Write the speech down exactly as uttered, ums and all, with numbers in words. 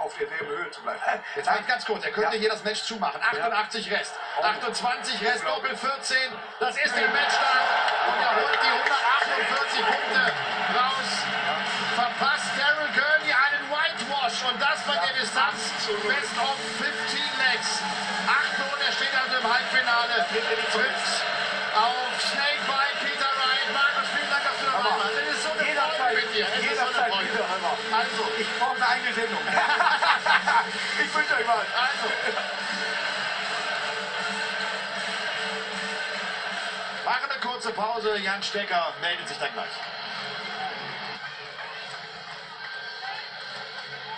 auf derselben Höhe zu bleiben. Jetzt halt ganz kurz, er könnte ja. hier das Match zumachen. achtundachtzig Rest, achtundzwanzig Rest, Doppel vierzehn. Das ist der Matchstand. Und er holt die hundertachtundvierzig Punkte raus. Verpasst Daryl Gurney einen Whitewash. Und das bei der Distanz. Best of fünfzehn Legs. acht und er steht also im Halbfinale. Trifft auf Snake bei Peter Wright. Markus, vielen Dank, dass du dabei warst. Es ist so eine Freude mit dir. Es ist so eine Freude. Also, Ich brauche eine eigene Sendung. Ich wünsche euch was. also. Machen eine kurze Pause. Jan Stecker meldet sich dann gleich.